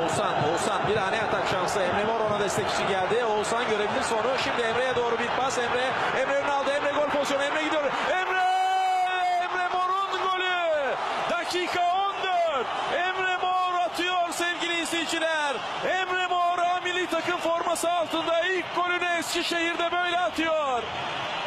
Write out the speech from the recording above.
Oğuzhan bir hane atak şansı. Emre Mor ona destek için geldi. Oğuzhan görebilir sonu. Şimdi Emre'ye doğru bir pas. Emre önüne aldı. Emre gol pozisyonu. Emre gidiyor. Emre Mor'un golü. Dakika 14. Emre Mor atıyor sevgili izleyiciler. Emre Mor milli takım forması altında ilk golünü Eskişehir'de böyle atıyor.